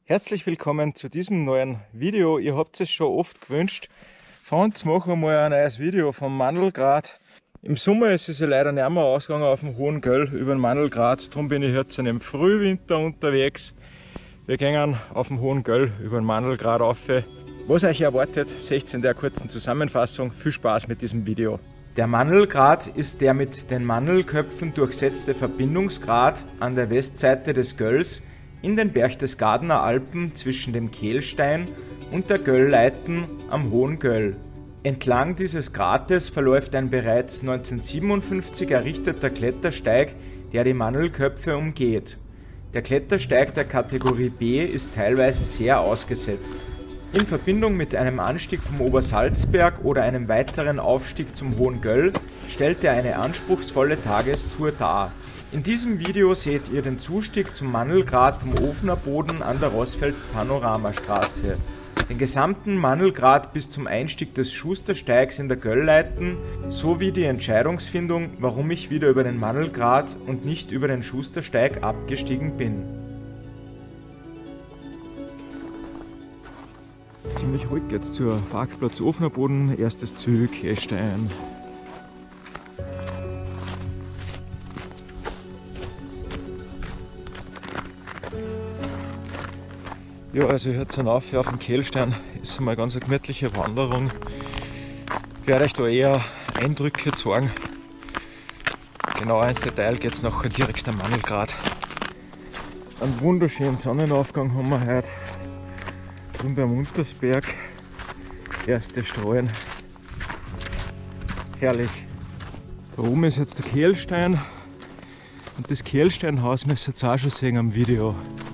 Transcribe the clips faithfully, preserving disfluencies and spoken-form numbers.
Herzlich willkommen zu diesem neuen Video. Ihr habt es schon oft gewünscht. Von uns machen wir mal ein neues Video vom Mandelgrat. Im Sommer ist es ja leider nicht mehr ausgegangen auf dem Hohen Göll über den Mandelgrat. Darum bin ich jetzt im Frühwinter unterwegs. Wir gehen auf dem Hohen Göll über den Mandelgrat rauf. Was euch erwartet, seht ihr in der kurzen Zusammenfassung. Viel Spaß mit diesem Video. Der Mandelgrat ist der mit den Mandelköpfen durchsetzte Verbindungsgrat an der Westseite des Gölls in den Berchtesgadener Alpen zwischen dem Kehlstein und der Göllleiten am Hohen Göll. Entlang dieses Grates verläuft ein bereits neunzehnhundertsiebenundfünfzig errichteter Klettersteig, der die Mandelköpfe umgeht. Der Klettersteig der Kategorie B ist teilweise sehr ausgesetzt. In Verbindung mit einem Anstieg vom Obersalzberg oder einem weiteren Aufstieg zum Hohen Göll stellt er eine anspruchsvolle Tagestour dar. In diesem Video seht ihr den Zustieg zum Mandelgrat vom Ofener Boden an der Rossfeld-Panoramastraße. Den gesamten Mandelgrat bis zum Einstieg des Schustersteigs in der Göllleiten sowie die Entscheidungsfindung, warum ich wieder über den Mandelgrat und nicht über den Schustersteig abgestiegen bin. Ziemlich ruhig jetzt zur Parkplatz Ofener Boden, erstes Ziel Kehlstein. Ja, also hier hinauf auf dem Kehlstein ist mal ganz eine gemütliche Wanderung. Ich werde euch da eher Eindrücke zeigen. Genauer ins Detail geht es nachher direkt am Mandelgrat. Einen wunderschönen Sonnenaufgang haben wir heute. Drüben beim Untersberg. Erste Strahlen. Herrlich. Da oben ist jetzt der Kehlstein. Und das Kehlsteinhaus müsst ihr jetzt auch schon sehen am Video.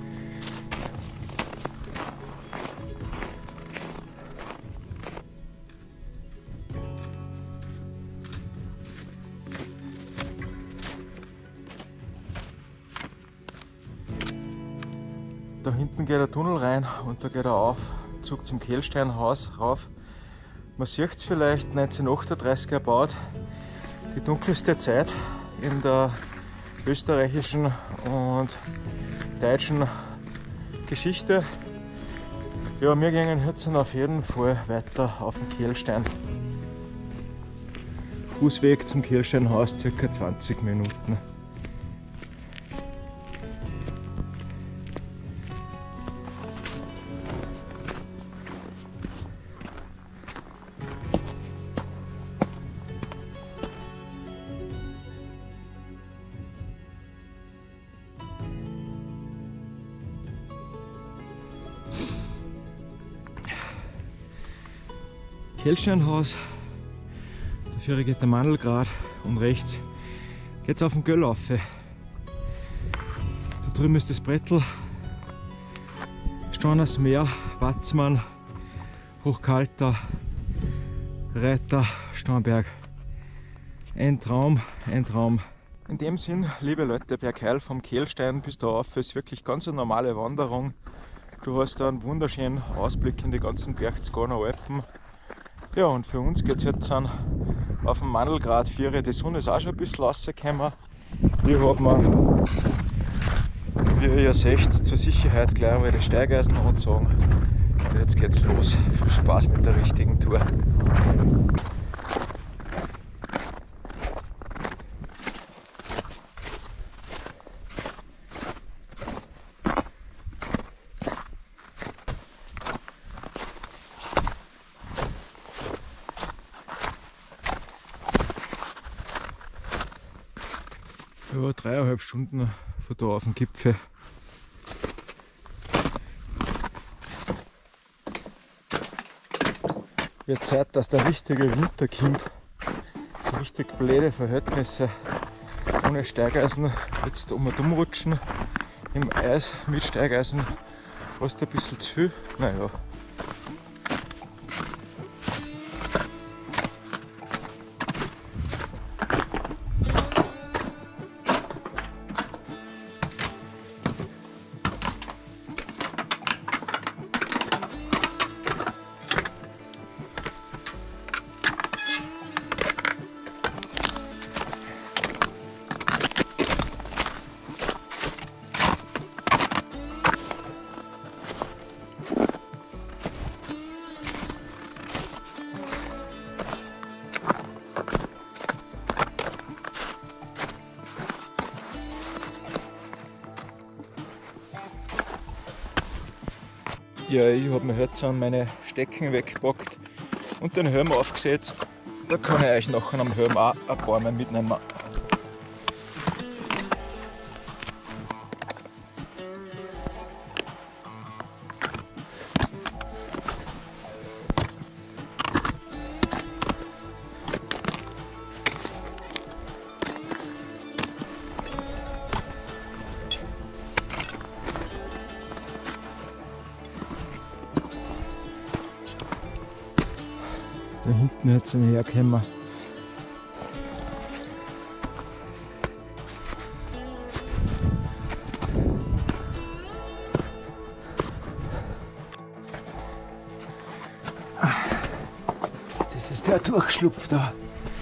Da hinten geht der Tunnel rein und da geht er auf, Zug zum Kehlsteinhaus rauf. Man sieht es vielleicht, neunzehnhundertachtunddreißig erbaut, die dunkelste Zeit in der österreichischen und deutschen Geschichte. Ja, wir gehen jetzt auf jeden Fall weiter auf den Kehlstein. Fußweg zum Kehlsteinhaus ca. zwanzig Minuten. Kehlsteinhaus, dafür geht der Mandelgrat und rechts geht es auf den Göll rauf. Da drüben ist das Brettel, Stauners Meer, Watzmann, Hochkalter, Reiter, Starnberg. Ein Traum, ein Traum. In dem Sinn, liebe Leute, Bergheil vom Kehlstein bis da rauf ist wirklich ganz eine normale Wanderung. Du hast da einen wunderschönen Ausblick in die ganzen Berchtesgadener Alpen. Ja, und für uns geht es jetzt an auf dem Mandelgrat vier. Die Sonne ist auch schon ein bisschen rausgekommen. Hier hat man, wie ihr seht, zur Sicherheit gleich einmal die Steigeisen angezogen. Und jetzt geht's los. Viel Spaß mit der richtigen Tour. Ja, dreieinhalb Stunden von da auf dem Gipfel. Wird Zeit, dass der richtige Winter kommt. So richtig blöde Verhältnisse ohne Steigeisen. Jetzt um und umrutschen im Eis mit Steigeisen fast ein bisschen zu viel. Naja. Ja, ich habe mir jetzt an meine Stecken weggepackt und den Helm aufgesetzt. Da kann ich euch nachher am Helm auch ein paar Mal mitnehmen. Da hinten hat es eine hergekommen. Das ist der Durchschlupf da.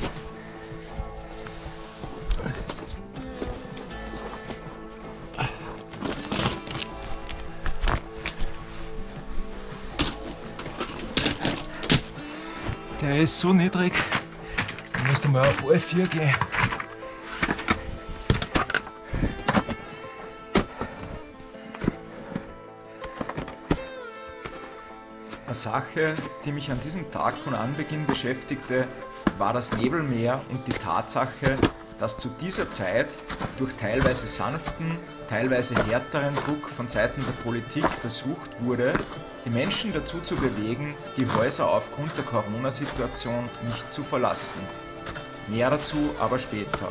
Der ist so niedrig, da musst du mal auf alle vier gehen. Eine Sache, die mich an diesem Tag von Anbeginn beschäftigte, war das Nebelmeer und die Tatsache, dass zu dieser Zeit durch teilweise sanften, teilweise härteren Druck von Seiten der Politik versucht wurde, die Menschen dazu zu bewegen, die Häuser aufgrund der Corona-Situation nicht zu verlassen. Mehr dazu aber später.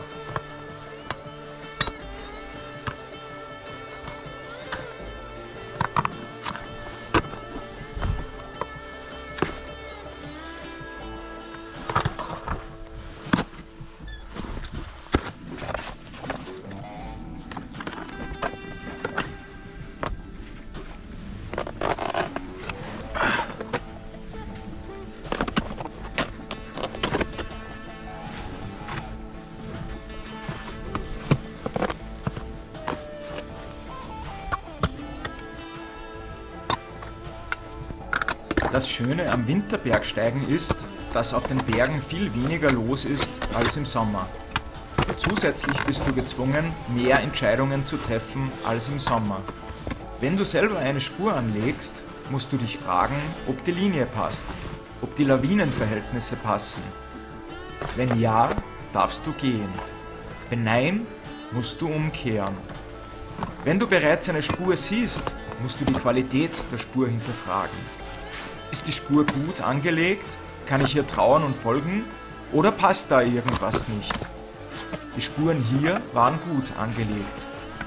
Das Schöne am Winterbergsteigen ist, dass auf den Bergen viel weniger los ist als im Sommer. Zusätzlich bist du gezwungen, mehr Entscheidungen zu treffen als im Sommer. Wenn du selber eine Spur anlegst, musst du dich fragen, ob die Linie passt, ob die Lawinenverhältnisse passen. Wenn ja, darfst du gehen. Wenn nein, musst du umkehren. Wenn du bereits eine Spur siehst, musst du die Qualität der Spur hinterfragen. Ist die Spur gut angelegt? Kann ich ihr trauen und folgen? Oder passt da irgendwas nicht? Die Spuren hier waren gut angelegt.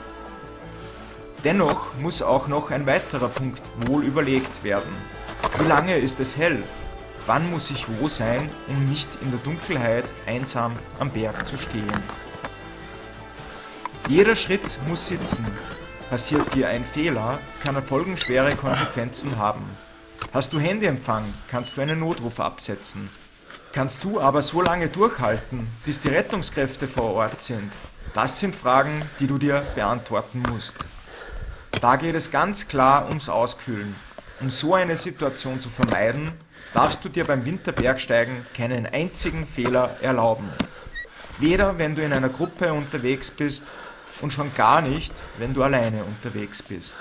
Dennoch muss auch noch ein weiterer Punkt wohl überlegt werden. Wie lange ist es hell? Wann muss ich wo sein, um nicht in der Dunkelheit einsam am Berg zu stehen? Jeder Schritt muss sitzen. Passiert dir ein Fehler, kann er folgenschwere Konsequenzen haben. Hast du Handyempfang, kannst du einen Notruf absetzen. Kannst du aber so lange durchhalten, bis die Rettungskräfte vor Ort sind? Das sind Fragen, die du dir beantworten musst. Da geht es ganz klar ums Auskühlen. Um so eine Situation zu vermeiden, darfst du dir beim Winterbergsteigen keinen einzigen Fehler erlauben. Weder wenn du in einer Gruppe unterwegs bist und schon gar nicht, wenn du alleine unterwegs bist.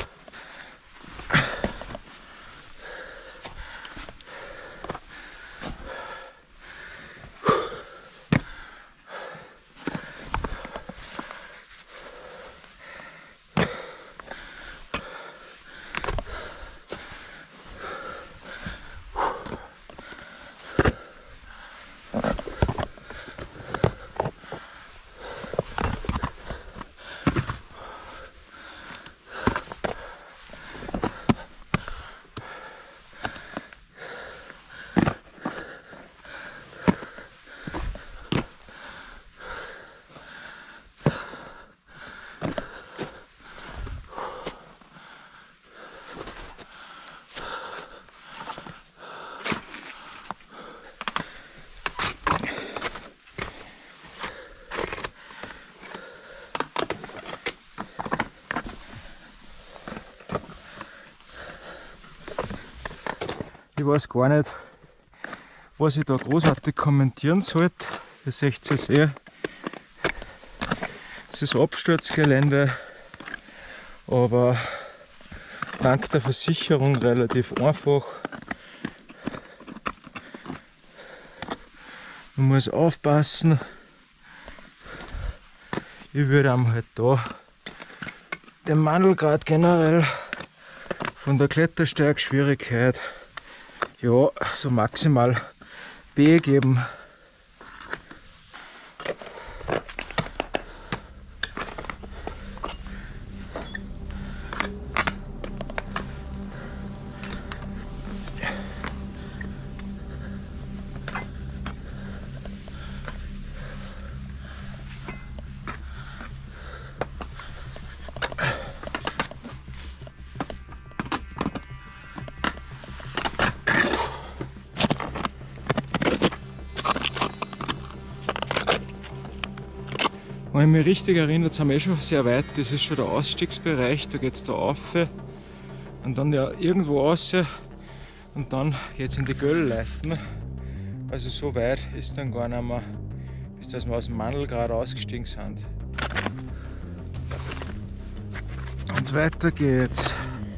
Ich weiß gar nicht, was ich da großartig kommentieren sollte. Ihr seht es eh. Es ist Absturzgelände, aber dank der Versicherung relativ einfach. Man muss aufpassen. Ich würde ihm halt da den Mandelgrat generell von der Klettersteigschwierigkeit ja so maximal B geben. Wenn ich mich richtig erinnere, sind wir eh schon sehr weit. Das ist schon der Ausstiegsbereich, da geht es da rauf und dann ja irgendwo raus und dann geht es in die Göllleiten. Also so weit ist dann gar nicht mehr, bis dass wir aus dem Mandelgrat ausgestiegen sind. Und weiter geht's.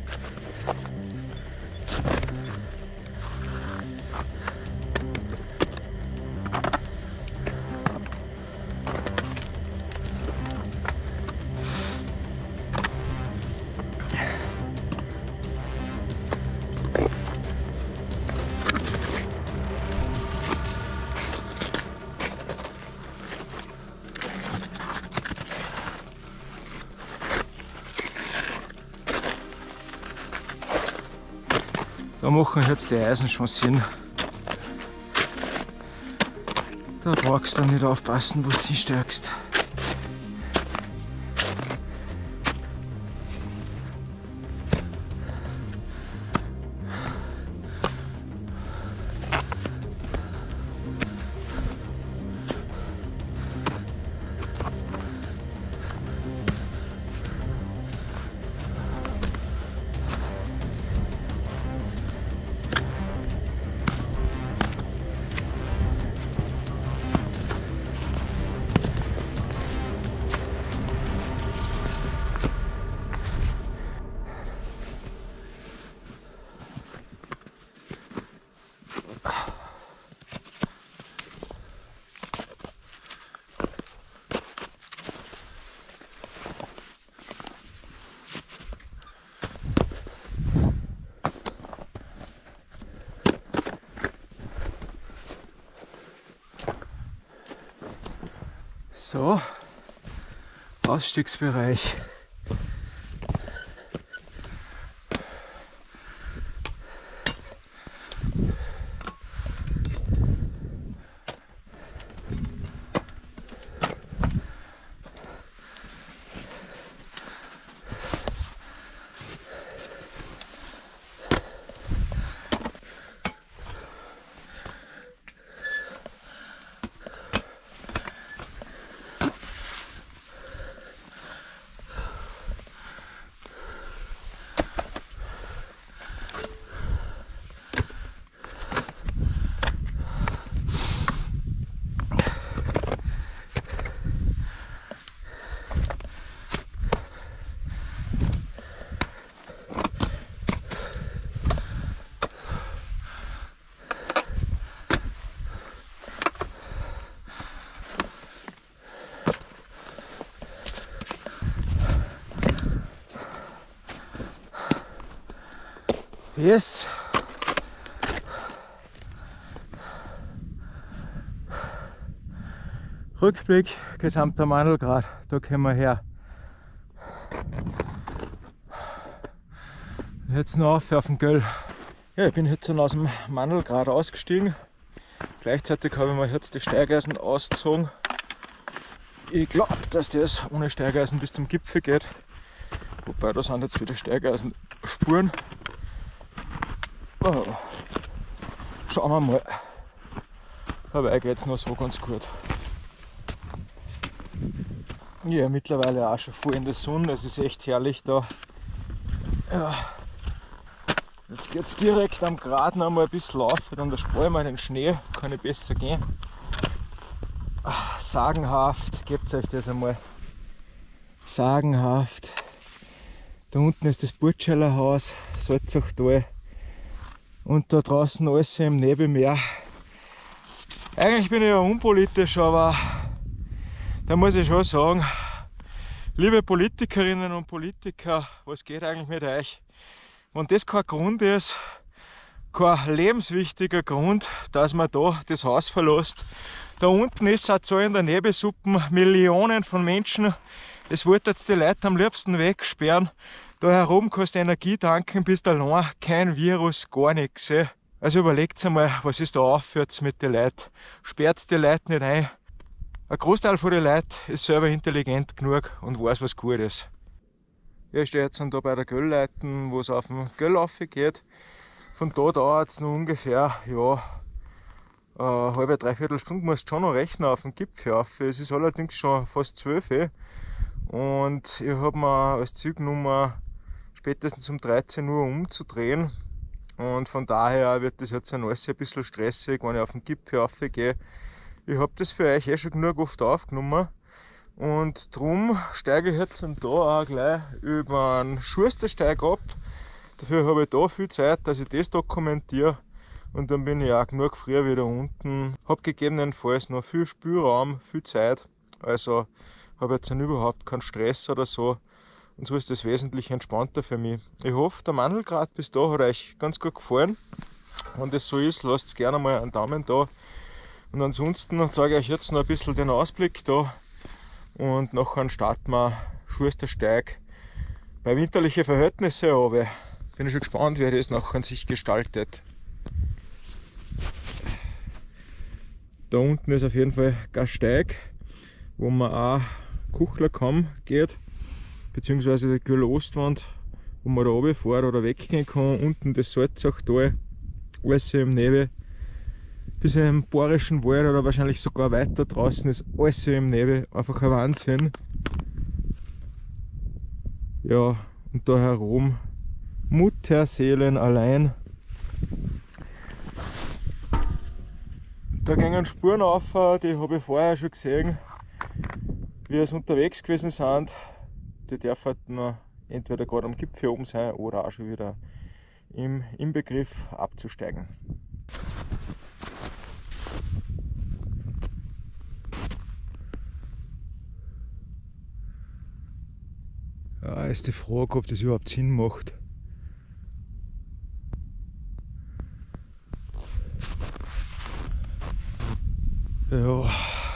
Da machen jetzt die Eisen schon Sinn. Da brauchst du dann nicht aufpassen, wo du hinsteigst. So, Ausstiegsbereich. Yes. Rückblick, gesamter Mandelgrat, da kommen wir her. Jetzt noch auf, auf den Göll. Ja, ich bin jetzt aus dem Mandelgrat ausgestiegen. Gleichzeitig habe ich mir jetzt die Steigeisen ausgezogen. Ich glaube, dass das ohne Steigeisen bis zum Gipfel geht. Wobei, da sind jetzt wieder Steigeisen-Spuren. Oh. Schauen wir mal. Dabei geht es noch so ganz gut. Ja, mittlerweile auch schon voll in der Sonne. Es ist echt herrlich da. Ja. Jetzt geht es direkt am Grat noch mal ein bisschen auf, dann da spare ich mal den Schnee, kann ich besser gehen. Ach, sagenhaft, gebt euch das einmal. Sagenhaft. Da unten ist das Burtscheller Haus, Salzachtal. Und da draußen alles im Nebenmeer. Eigentlich bin ich ja unpolitisch, aber da muss ich schon sagen, liebe Politikerinnen und Politiker, was geht eigentlich mit euch? Wenn das kein Grund ist, kein lebenswichtiger Grund, dass man da das Haus verlässt. Da unten ist es so in der Nebensuppen Millionen von Menschen. Es wollte jetzt die Leute am liebsten wegsperren. Da herum kannst du Energie tanken, bist allein, kein Virus, gar nichts. Eh. Also überlegt einmal, was ist da aufwärts mit den Leuten. Sperrt die Leute nicht ein. Ein Großteil von den Leuten ist selber intelligent genug und weiß, was gut ist. Ich stehe jetzt da bei der Göllleiten, wo es auf den Göll geht. Von da dauert es noch ungefähr, ja, eine halbe, dreiviertel Stunde musst du schon noch rechnen auf den Gipfel rauf. Es ist allerdings schon fast zwölf und ich habe mir als Ziel genommen, spätestens um dreizehn Uhr umzudrehen. Und von daher wird das jetzt alles ein bisschen stressig, wenn ich auf den Gipfel raufgehe. Ich habe das für euch eh schon genug oft aufgenommen. Und darum steige ich jetzt da auch gleich über einen Schustersteig ab. Dafür habe ich da viel Zeit, dass ich das dokumentiere. Und dann bin ich auch genug früher wieder unten. Habe gegebenenfalls noch viel Spielraum, viel Zeit. Also habe jetzt überhaupt keinen Stress oder so. Und so ist das wesentlich entspannter für mich. Ich hoffe, der Mandelgrat bis da hat euch ganz gut gefallen. Wenn das so ist, lasst gerne mal einen Daumen da. Und ansonsten zeige ich euch jetzt noch ein bisschen den Ausblick da. Und nachher starten wir Schustersteig bei winterlichen Verhältnissen. Aber bin ich schon gespannt, wie das nachher sich gestaltet. Da unten ist auf jeden Fall ein Steig, wo man auch Kuchlerkamm geht, beziehungsweise die Göll-Ostwand, wo man da runterfahren oder weggehen kann. Unten das Salzachtal, alles im Nebel. Bis im Bayerischen Wald oder wahrscheinlich sogar weiter draußen ist alles im Nebel. Einfach ein Wahnsinn. Ja, und da herum Mutterseelen allein. Da gingen Spuren auf, die habe ich vorher schon gesehen, wie es unterwegs gewesen sind. Die dürfen entweder gerade am Gipfel oben sein oder auch schon wieder im, im Begriff abzusteigen. Ja, ist die Frage, ob das überhaupt Sinn macht. Ja,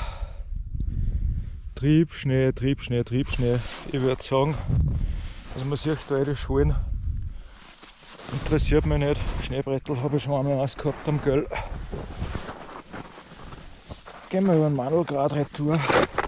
Triebschnee, Triebschnee, Triebschnee. Ich würde sagen, also man sieht da die Schulen. Interessiert mich nicht. Schneebrettel habe ich schon einmal ausgehabt am Göll. Gehen wir über den Mandelgrat retour.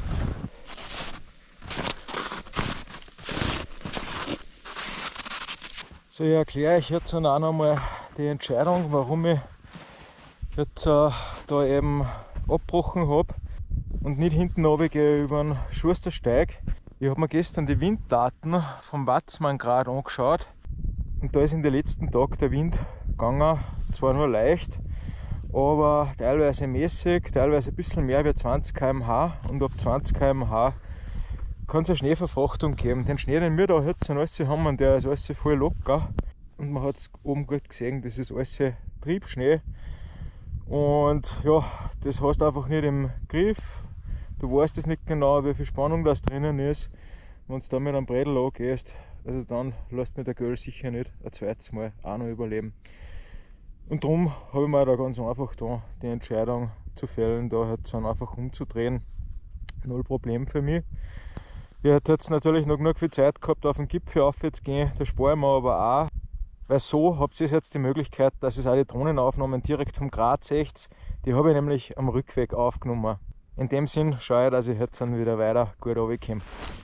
So, ich erkläre euch jetzt auch noch mal die Entscheidung, warum ich jetzt äh, da eben abgebrochen habe und nicht hinten runtergehe über den Schustersteig. Ich habe mir gestern die Winddaten vom Watzmanngrad angeschaut und da ist in den letzten Tagen der Wind gegangen, zwar nur leicht, aber teilweise mäßig, teilweise ein bisschen mehr wie zwanzig Kilometer pro Stunde und ab zwanzig Kilometer pro Stunde kann es eine Schneeverfrachtung geben. Den Schnee, den wir da jetzt alles haben, der ist alles voll locker und man hat es oben gut gesehen, das ist alles Triebschnee. Und ja, das hast du einfach nicht im Griff. Du weißt es nicht genau, wie viel Spannung das drinnen ist. Wenn du da mit einem Bredel angehst, also dann lässt mir der Göll sicher nicht ein zweites Mal auch noch überleben. Und darum habe ich mir da ganz einfach da die Entscheidung zu fällen, da jetzt dann einfach umzudrehen. Null Problem für mich. Ich hätte jetzt natürlich noch genug viel Zeit gehabt, auf den Gipfel aufzugehen, das spare ich mir aber auch. Weil so habt ihr jetzt die Möglichkeit, dass ihr auch die Drohnenaufnahmen direkt vom Grat seht. Die habe ich nämlich am Rückweg aufgenommen. In dem Sinn schaue ich, dass ich jetzt dann wieder weiter gut runterkomme.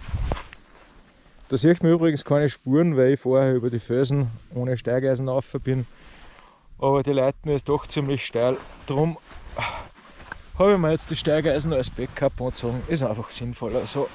Da sieht man übrigens keine Spuren, weil ich vorher über die Felsen ohne Steigeisen rauf bin. Aber die Leiten ist doch ziemlich steil. Darum habe ich mir jetzt die Steigeisen als Backup angezogen. Ist einfach sinnvoller so.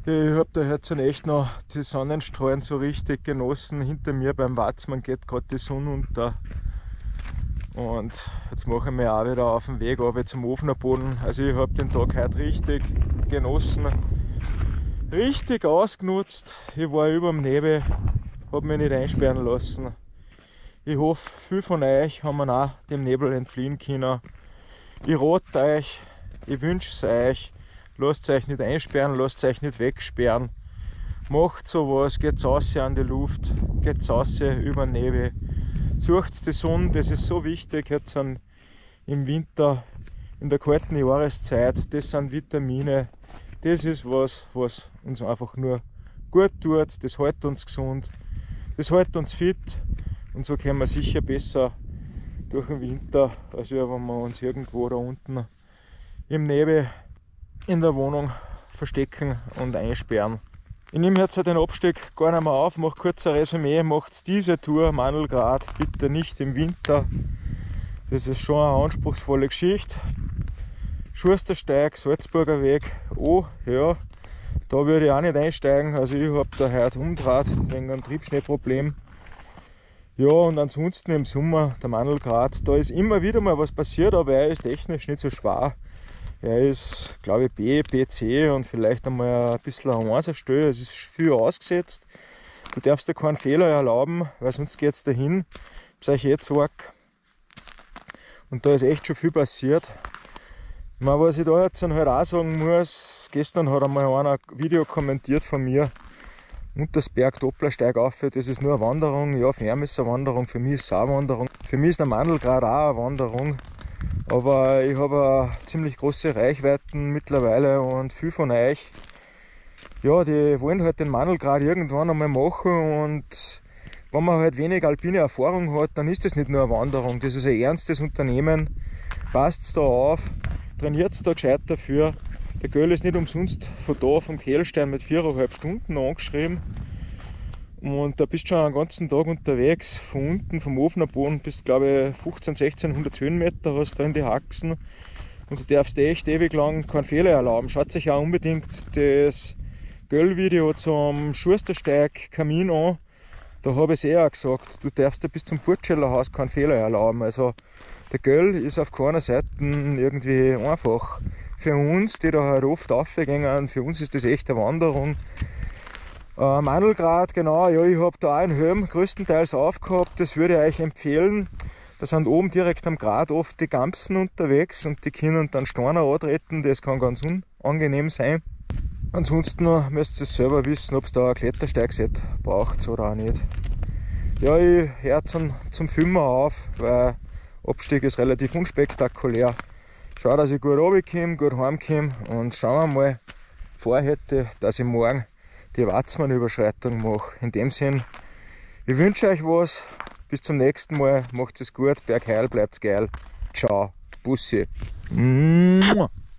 Ich habe da jetzt echt noch die Sonnenstrahlen so richtig genossen. Hinter mir beim Watzmann geht gerade die Sonne unter. Und jetzt mache ich mich auch wieder auf den Weg runter zum Ofnerboden. Also ich habe den Tag heute richtig genossen, richtig ausgenutzt. Ich war über dem Nebel, habe mich nicht einsperren lassen. Ich hoffe, viele von euch haben auch dem Nebel entfliehen können. Ich rate euch, ich wünsche es euch, lasst euch nicht einsperren, lasst euch nicht wegsperren. Macht sowas, geht raus an die Luft, geht raus über den Nebel. Sucht die Sonne, das ist so wichtig jetzt im Winter, in der kalten Jahreszeit. Das sind Vitamine, das ist was, was uns einfach nur gut tut, das hält uns gesund, das hält uns fit und so können wir sicher besser durch den Winter, als wenn wir uns irgendwo da unten im Nebel in der Wohnung verstecken und einsperren. Ich nehme jetzt den Abstieg gar nicht mehr auf, mache kurz ein Resümee, macht diese Tour Mandelgrat bitte nicht im Winter. Das ist schon eine anspruchsvolle Geschichte. Schustersteig, Salzburger Weg, oh ja, da würde ich auch nicht einsteigen, also ich habe da heute umdraht wegen einem Triebschneeproblem. Ja, und ansonsten im Sommer der Mandelgrat, da ist immer wieder mal was passiert, aber er ist technisch nicht so schwer. Er ist, glaube ich, B, B C und vielleicht einmal ein bisschen ein einser Stelle. Es ist viel ausgesetzt. Du darfst dir keinen Fehler erlauben, weil sonst geht es dahin. Ich habe euch jetzt gesagt. Und da ist echt schon viel passiert. Ich meine, was ich da jetzt halt auch sagen muss, gestern hat einmal einer ein Video kommentiert von mir. Untersberg, Dopplersteig auf, das ist nur eine Wanderung. Ja, für ihn ist es eine Wanderung, für mich ist es auch eine Wanderung. Für mich ist der Mandelgrat auch eine Wanderung. Aber ich habe eine ziemlich große Reichweiten mittlerweile und viele von euch, ja, die wollen halt den Mandelgrat irgendwann einmal machen und wenn man halt wenig alpine Erfahrung hat, dann ist das nicht nur eine Wanderung, das ist ein ernstes Unternehmen. Passt da auf, trainiert da gescheit dafür. Der Göll ist nicht umsonst von da, vom Kehlstein mit viereinhalb Stunden angeschrieben. Und da bist du schon einen ganzen Tag unterwegs, von unten vom Ofnerboden bis, glaube ich, fünfzehnhundert, sechzehnhundert Höhenmeter hast du da in die Haxen. Und du darfst echt ewig lang keinen Fehler erlauben. Schaut sich auch unbedingt das Göll-Video zum Schustersteig Kamin an. Da habe ich es eh auch gesagt, du darfst dir bis zum Burtschellerhaus keinen Fehler erlauben. Also der Göll ist auf keiner Seite irgendwie einfach. Für uns, die da halt oft raufgehen, für uns ist das echt eine Wanderung. Äh, Mandelgrat, genau, ja, ich habe da auch in Höhen größtenteils aufgehabt, das würde ich euch empfehlen. Da sind oben direkt am Grat oft die Gamsen unterwegs und die können dann Steine antreten, das kann ganz unangenehm sein. Ansonsten müsst ihr selber wissen, ob es da ein Klettersteigset braucht oder auch nicht. Ja, ich höre zum, zum Filmen auf, weil Abstieg ist relativ unspektakulär. Schau, dass ich gut runterkomme, gut heimkomme und schauen wir mal, vorhätte, dass ich morgen die Watzmann-Überschreitung mache. In dem Sinn, ich wünsche euch was. Bis zum nächsten Mal. Macht es gut. Bergheil, bleibt's geil. Ciao. Bussi.